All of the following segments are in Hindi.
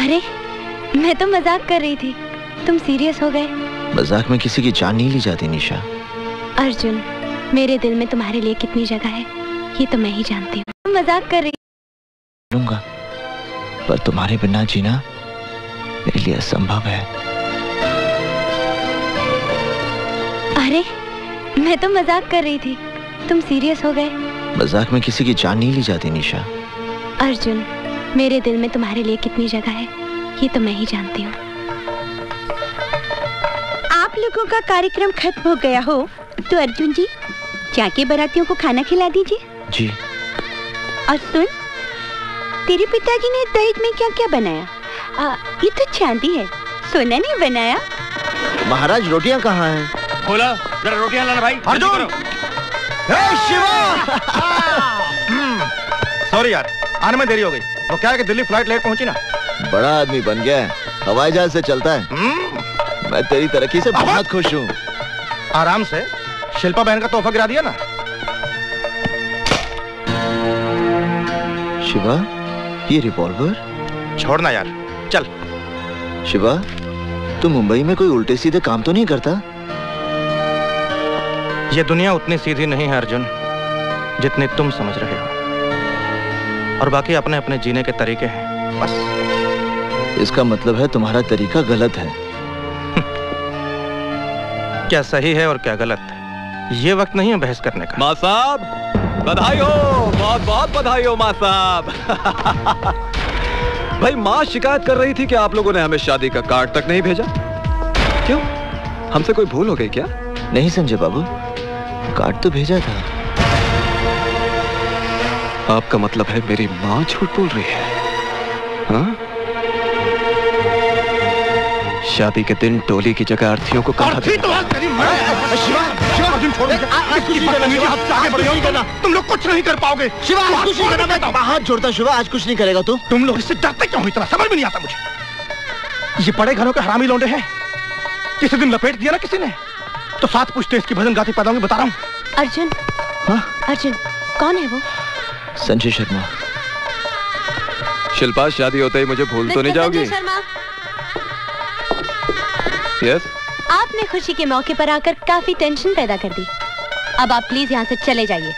अरे मैं तो मजाक कर रही थी, तुम सीरियस हो गए। मजाक में किसी की जान नहीं ली जाती निशा। अर्जुन, मेरे दिल में तुम्हारे लिए कितनी जगह है ये तो मैं ही जानती हूँ। तुम मजाक कर रही लूंगा, पर तुम्हारे बिना जीना मेरे लिए असंभव है। अरे मैं तो मजाक कर रही थी, तुम सीरियस हो गए। मजाक में किसी की जान नहीं ली जाती निशा। अर्जुन, मेरे दिल में तुम्हारे लिए कितनी जगह है ये तो मैं ही जानती हूँ। आप लोगों का कार्यक्रम खत्म हो गया हो तो अर्जुन जी जाके बारातियों को खाना खिला दीजिए। जी। और सुन, तेरे पिताजी ने दहेज में क्या क्या बनाया? ये तो चांदी है, सोना नहीं बनाया। महाराज रोटियां कहाँ हैं? बोला जरा रोटियां लाना भाई। अर्जुन! शिवा! सॉरी यार, आने में देरी हो गई। वो क्या है कि दिल्ली फ्लाइट लेट पहुंची ना। बड़ा आदमी बन गया है, हवाई जहाज से चलता है। मैं तेरी तरक्की से बहुत खुश हूँ। आराम से, शिल्पा बहन का तोहफा गिरा दिया ना। शिवा, ये रिवॉल्वर छोड़ना यार, चल। शिवा, तू मुंबई में कोई उल्टे सीधे काम तो नहीं करता? ये दुनिया उतनी सीधी नहीं है अर्जुन जितनी तुम समझ रहे हो, और बाकी अपने अपने जीने के तरीके हैं बस। इसका मतलब है तुम्हारा तरीका गलत है। क्या सही है और क्या गलत है ये वक्त नहीं है बहस करने का। माँ साहब बधाई हो, बहुत बहुत बधाई हो माँ साहब। भाई माँ शिकायत कर रही थी कि आप लोगों ने हमें शादी का कार्ड तक नहीं भेजा। क्यों, हमसे कोई भूल हो गई क्या? नहीं संजय बाबू, कार्ड तो भेजा था। आपका मतलब है मेरी माँ झूठ बोल रही है? हाँ? शादी के दिन टोली की जगह अर्थी को कहा तुम लोग कुछ नहीं कर पाओगे। शिवा, कुछ नहीं करना। हाथ जोड़ता शिवा, आज कुछ नहीं करेगा तू। तुम लोग इससे डरते क्यों हो इतना, समझ में नहीं आता मुझे। ये बड़े घरों के हरामी लौंडे हैं। किसी दिन लपेट दिया ना किसी ने तो 7 पुश्ते इसकी भजन गाती पैदा होंगी, बता रहा हूँ। अर्जुन, हाँ? अर्जुन कौन है वो? संजय शर्मा। शिल्पा, शादी होते ही मुझे भूल तो नहीं जाओगी? संजय शर्मा, यस। आपने खुशी के मौके पर आकर काफी टेंशन पैदा कर दी। अब आप प्लीज यहाँ से चले जाइए।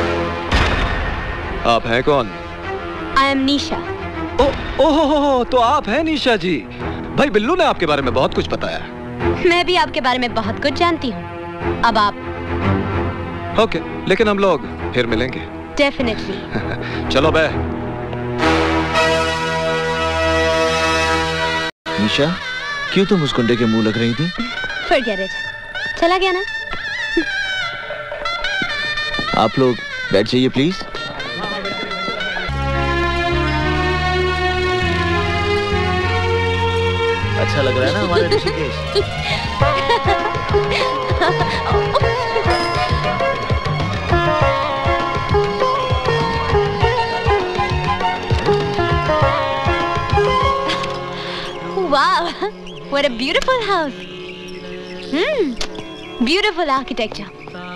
आप हैं कौन? I am Nisha. ओहो, तो आप हैं निशा जी। भाई बिल्लू ने आपके बारे में बहुत कुछ बताया। मैं भी आपके बारे में बहुत कुछ जानती हूँ। अब आप ओके, लेकिन हम लोग फिर मिलेंगे। डेफिनेटली। चलो बे। निशा, क्यों तुम उस गुंडे के मुंह लग रही थी? Forget it. चला गया ना? आप लोग बैठ जाइए प्लीज। अच्छा लग रहा है ना हमारे Rishikesh? Wow, what a beautiful house. Beautiful architecture.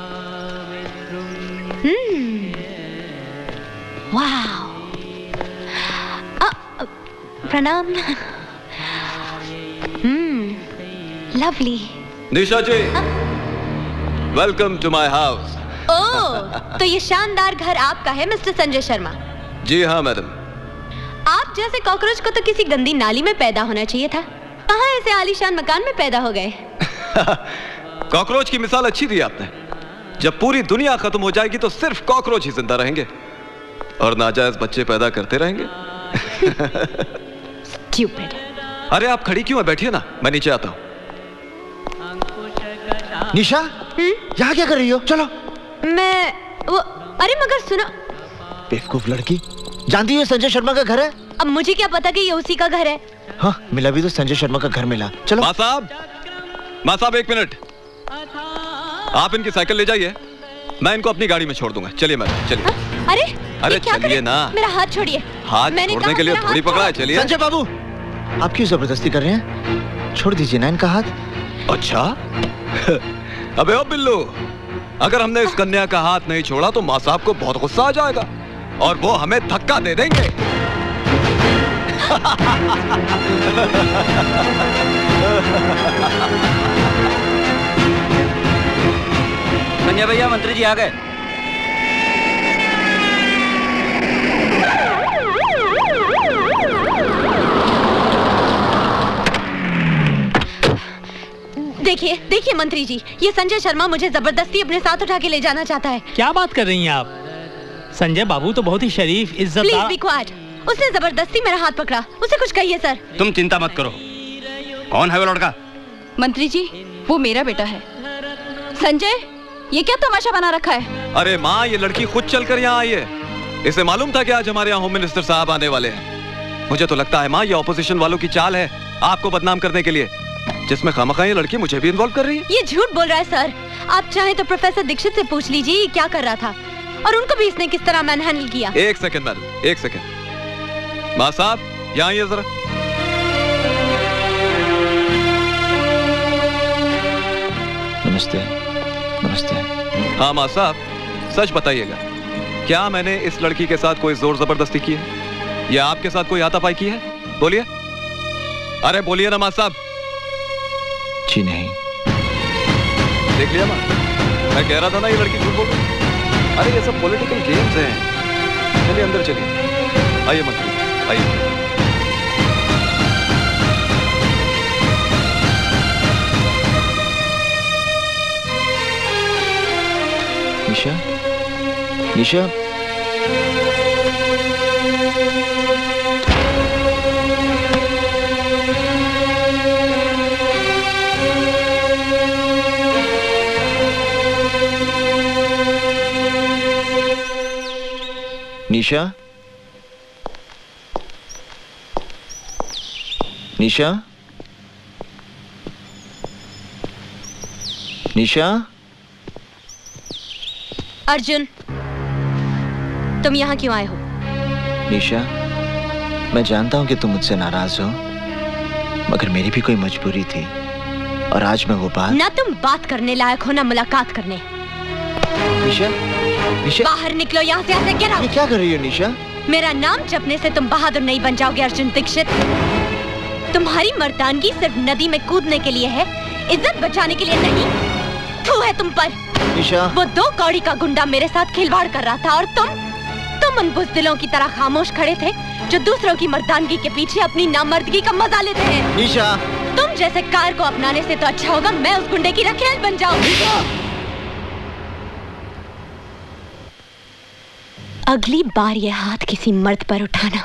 Wow. Pranam. Lovely. Nisha ji, welcome to my house. ओह, तो ये शानदार घर आपका है मिस्टर संजय शर्मा? जी हाँ मैडम। आप जैसे कॉकरोच को तो किसी गंदी नाली में पैदा होना चाहिए था। कहाँ ऐसे आलीशान मकान में पैदा हो गए? कॉकरोच की मिसाल अच्छी दी आपने। जब पूरी दुनिया खत्म हो जाएगी तो सिर्फ कॉकरोच ही जिंदा रहेंगे और नाजायज बच्चे पैदा करते रहेंगे। Stupid. अरे आप खड़ी क्यों है, बैठिए ना, मैं नीचे आता हूँ। निशा, यहाँ क्या कर रही हो? चलो। मैं वो, अरे मगर सुनो। बेवकूफ लड़की, जानती है संजय शर्मा का घर है? अब मुझे क्या पता कि ये उसी का घर है। हाँ, मिला भी तो संजय शर्मा का घर मिला। चलो। माँ साहब 1 मिनट, आप इनकी साइकिल ले जाइए, मैं इनको अपनी गाड़ी में छोड़ दूंगा। चलिए मैडम, चलिए। अरे चलिए ना। मेरा हाथ छोड़िए। हाथ छोड़ने के लिए थोड़ी पकड़ा है, चलिए। संजय बाबू, आप क्यों जबरदस्ती कर रहे हैं? छोड़ दीजिए ना इनका हाथ। अच्छा। अबे ओ बिल्लू, अगर हमने इस कन्या का हाथ नहीं छोड़ा तो माँ साहब को बहुत गुस्सा आ जाएगा और वो हमें धक्का दे देंगे। संजय भैया, मंत्री जी आ गए। देखिए देखिए मंत्री जी, ये संजय शर्मा मुझे जबरदस्ती अपने साथ उठा के ले जाना चाहता है। क्या बात कर रही हैं आप? संजय बाबू तो बहुत ही शरीफ, इज्जतदार। Please be quiet. उसने जबरदस्ती मेरा हाथ पकड़ा, उसे कुछ कहिए सर। तुम चिंता मत करो। कौन है वो लड़का? मंत्री जी, वो मेरा बेटा है। संजय, ये क्या तमाशा बना रखा है? अरे माँ, ये लड़की खुद चलकर यहाँ आई है। इसे मालूम था कि आज हमारे यहाँ होम मिनिस्टर साहब आने वाले हैं। मुझे तो लगता है माँ, ये ऑपोजिशन वालों की चाल है आपको बदनाम करने के लिए, जिसमें खामखा ये लड़की मुझे भी इन्वॉल्व कर रही है। ये झूठ बोल रहा है सर। आप चाहे तो प्रोफेसर दीक्षित से पूछ लीजिए ये क्या कर रहा था और उनको भी इसने किस तरह मैन हैंडल किया। एक सेकंड मैडम, एक सेकंड। माँ साहब, यहाँ आइए जरा। नमस्ते। नमस्ते। हाँ माँ साहब, सच बताइएगा, क्या मैंने इस लड़की के साथ कोई जोर जबरदस्ती की है या आपके साथ कोई हाथापाई की है? बोलिए, अरे बोलिए ना माँ साहब। जी नहीं। देख लिया माँ, मैं कह रहा था ना ये लड़की झूठ बोल रही है। अरे ये सब पॉलिटिकल गेम्स हैं। चलिए अंदर चलिए। आइए मंत्री, आइए। निशा, निशा, निशा, निशा, निशा। अर्जुन, तुम यहाँ क्यों आए हो? निशा, मैं जानता हूँ कि तुम मुझसे नाराज हो, मगर मेरी भी कोई मजबूरी थी और आज मैं वो बात। ना तुम बात करने लायक हो ना मुलाकात करने। निशा, निशा, बाहर निकलो यहाँ से। ऐसे गिरा। ये क्या कर रही हो निशा? मेरा नाम जपने से तुम बहादुर नहीं बन जाओगे अर्जुन दीक्षित। तुम्हारी मर्दानगी सिर्फ नदी में कूदने के लिए है, इज्जत बचाने के लिए नहीं। थू है तुम पर। निशा, वो 2 कौड़ी का गुंडा मेरे साथ खिलवाड़ कर रहा था और तुम उन बुज़दिलों की तरह खामोश खड़े थे जो दूसरों की मर्दानगी के पीछे अपनी नामर्दगी का मजा लेते हैं। निशा, तुम जैसे कार को अपनाने से तो अच्छा होगा मैं उस गुंडे की रखेल बन जाऊं। अगली बार ये हाथ किसी मर्द पर उठाना।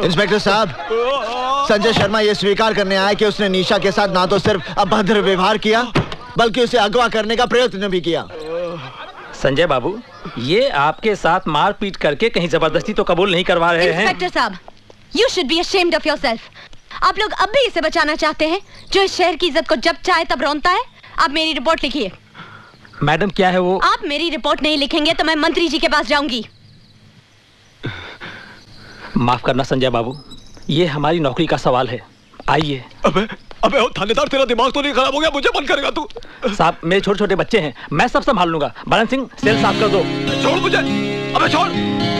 इंस्पेक्टर साहब, संजय शर्मा ये स्वीकार करने आया कि उसने निशा के साथ ना तो सिर्फ अभद्र व्यवहार किया बल्कि उसे अगवा करने का प्रयत्न भी किया। संजय बाबू, ये आपके साथ मारपीट करके कहीं जबरदस्ती तो कबूल नहीं करवा रहे हैं। इंस्पेक्टर साहब, you should be ashamed of yourself. आप लोग अब भी इसे बचाना चाहते हैं, जो इस शहर की इज्जत को जब चाहे तब रौंदता है। आप मेरी रिपोर्ट लिखिए। मैडम क्या है वो? आप मेरी रिपोर्ट नहीं लिखेंगे तो मैं मंत्री जी के पास जाऊंगी। माफ करना संजय बाबू, ये हमारी नौकरी का सवाल है। आइए। अबे थानेदार, तेरा दिमाग तो नहीं खराब हो गया? मुझे बंद करेगा तू? साहब, मेरे छोटे छोटे बच्चे हैं, मैं सब संभाल लूंगा। बलन सिंह, सेल साफ कर दो। छोड़ मुझे। अबे छोड़।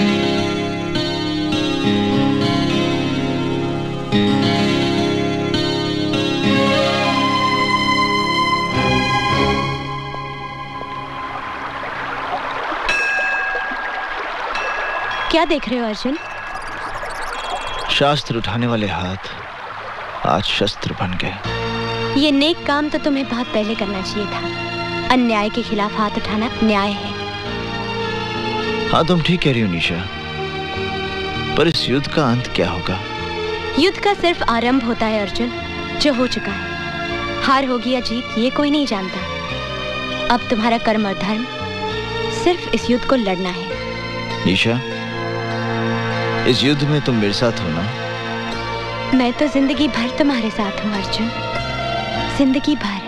क्या देख रहे हो अर्जुन? शास्त्र उठाने वाले हाथ आज शस्त्र बन गए। ये नेक काम तो तुम्हें बहुत पहले करना चाहिए था। अन्याय के खिलाफ हाथ उठाना न्याय है। हाँ, तुम ठीक कह रही हो निशा, पर इस युद्ध का अंत क्या होगा? युद्ध का सिर्फ आरंभ होता है अर्जुन, जो हो चुका है। हार होगी या जीत ये कोई नहीं जानता। अब तुम्हारा कर्म और धर्म सिर्फ इस युद्ध को लड़ना है। निशा, इस युद्ध में तुम मेरे साथ हो ना? मैं तो जिंदगी भर तुम्हारे साथ हूँ अर्जुन, जिंदगी भर।